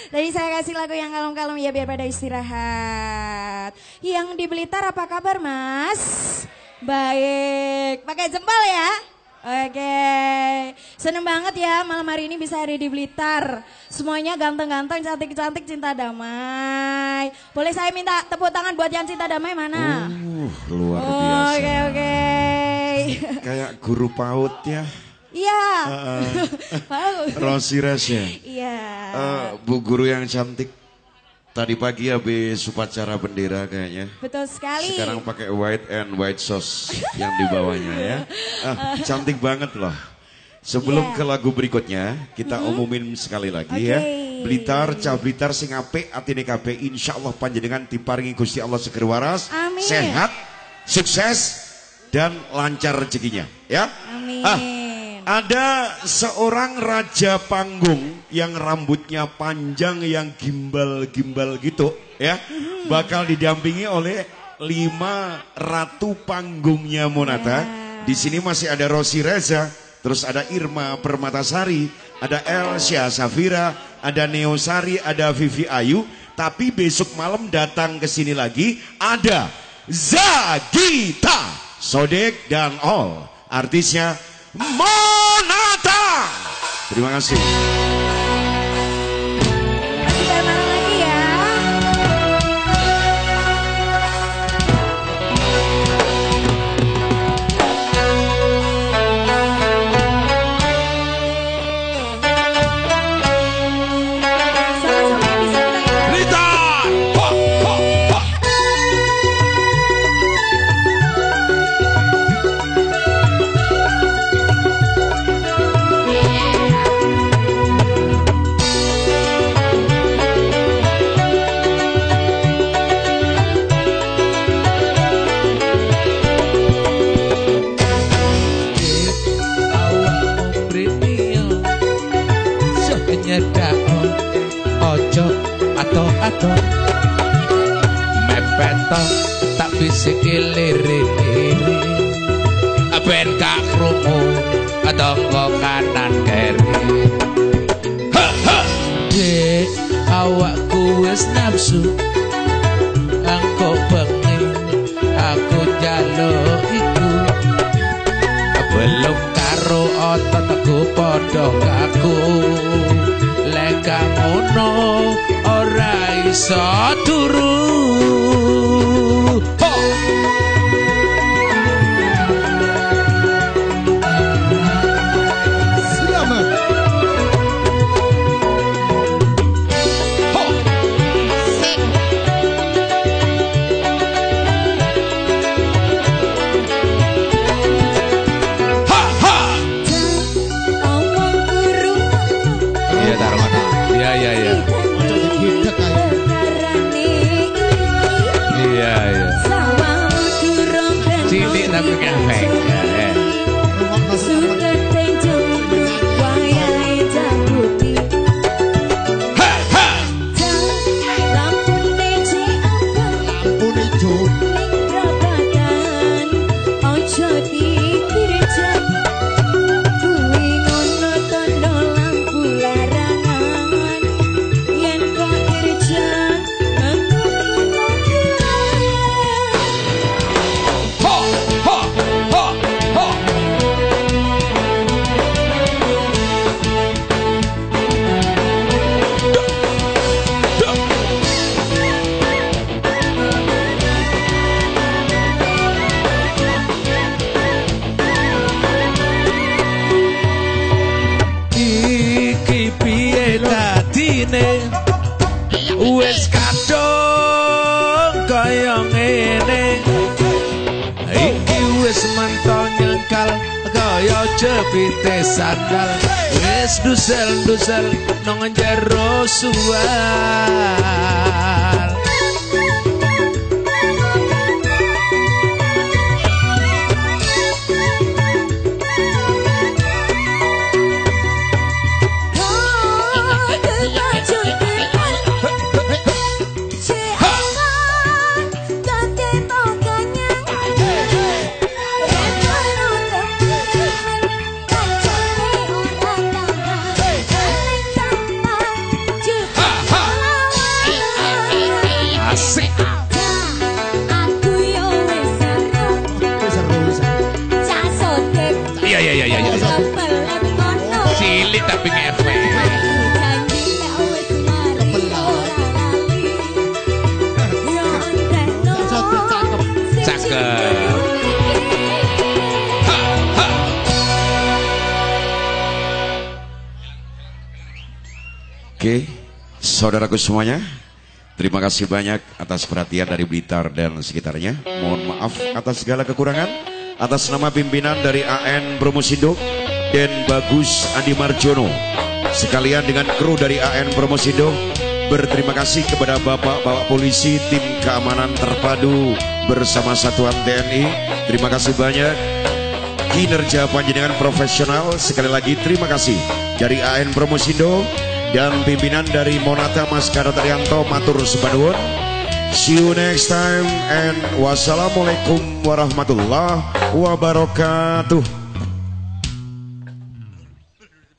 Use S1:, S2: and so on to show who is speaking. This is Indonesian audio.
S1: Tadi saya kasih lagu yang kalem-kalem ya biar pada istirahat. Yang di Blitar apa kabar Mas? Baik, pakai jempol ya. Oke, seneng banget ya malam hari ini bisa hari di Blitar. Semuanya ganteng-ganteng, cantik-cantik, cinta damai. Boleh saya minta tepuk tangan buat yang cinta damai mana?
S2: Luar biasa.
S1: Oke.
S2: Kayak guru PAUD ya.
S1: Iya.
S2: Rosi Resya.
S1: Iya.
S2: Bu guru yang cantik. Tadi pagi habis upacara bendera kayaknya.
S1: Betul sekali.
S2: Sekarang pakai white and white sauce yang di bawahnya ya. Cantik banget loh. Sebelum ke lagu berikutnya, kita umumin sekali lagi ya. Blitar, Cah Blitar sing apik atine kabeh insyaallah panjenengan diparingi Gusti Allah seger waras, sehat, sukses dan lancar rezekinya ya.
S1: Amin.
S2: Ada seorang raja panggung yang rambutnya panjang yang gimbal-gimbal gitu ya. Bakal didampingi oleh 5 ratu panggungnya Monata. Di sini masih ada Rosi Reza, terus ada Irma Permatasari, ada Elsia Safira, ada Neosari, ada Vivi Ayu. Tapi besok malam datang ke sini lagi ada Zagita, Sodek dan all artisnya Monata. Terima kasih.
S1: Masih bareng lagi ya. Sama-sama bisa kita
S2: Blitar.
S3: Ojo ato mepeto tak bisiki liri-liri ben gak krungu tangga kanan kiri. Dek awakku wis nafsu angko bengi aku njaluk iku belum karo otot padha kaku. Lek ngono ora iso turu. Wes kadung kaya ngene iki wis mentok nyengkal kaya jepite sandal wis dusel-dusel nang njero suwal.
S2: Oke, saudaraku semuanya, terima kasih banyak atas perhatian dari Blitar dan sekitarnya. Mohon maaf atas segala kekurangan. Atas nama pimpinan dari AN Promosindo dan Bagus Andi Marjono, sekalian dengan kru dari AN Promosindo, berterima kasih kepada bapak-bapak polisi, tim keamanan terpadu bersama satuan TNI. Terima kasih banyak. Kinerja panjenengan profesional. Sekali lagi terima kasih dari AN Promosindo dan pimpinan dari Monata Mas Karotaryanto matur sepaduhun. See you next time and wassalamualaikum warahmatullahi wabarakatuh.